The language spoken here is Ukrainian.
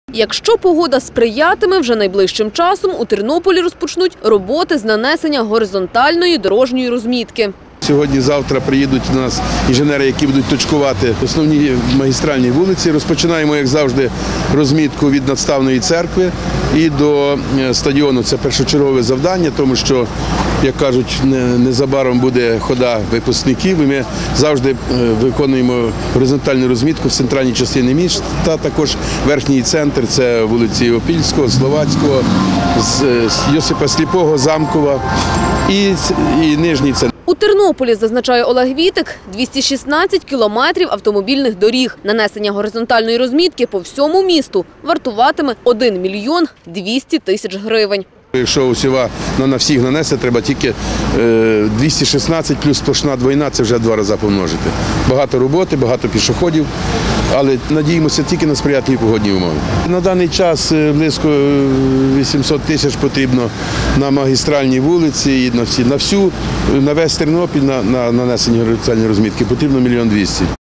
Якщо погода сприятиме, вже найближчим часом у Тернополі розпочнуть роботи з нанесення горизонтальної дорожньої розмітки. Сьогодні-завтра приїдуть до нас інженери, які будуть точкувати основні магістральні вулиці. Розпочинаємо, як завжди, розмітку від Надставної церкви і до стадіону. Це першочергове завдання, тому що, як кажуть, незабаром буде хода випускників. І ми завжди виконуємо горизонтальну розмітку в центральній частині міста, також верхній центр – це вулиці Опільського, Словацького, Йосипа Сліпого, Замкова і нижній центр. У Тернополі, зазначає Олег Вітик, 216 кілометрів автомобільних доріг. Нанесення горизонтальної розмітки по всьому місту вартуватиме 1 мільйон 200 тисяч гривень. Якщо усіма на всіх нанести, треба тільки 216 плюс сплошна двойна, це вже 2 рази помножити. Багато роботи, багато пішоходів, але надіємося тільки на сприятливі погодні умови. На даний час близько 800 тисяч потрібно на магістральній вулиці і на весь Тернопіль на нанесення горизонтальної розмітки потрібно 1 мільйон 200.